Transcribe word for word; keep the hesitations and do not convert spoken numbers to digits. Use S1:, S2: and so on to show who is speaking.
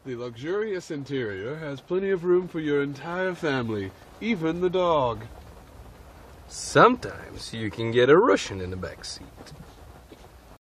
S1: The luxurious interior has plenty of room for your entire family, even the dog.
S2: Sometimes you can get a Russian in the back seat.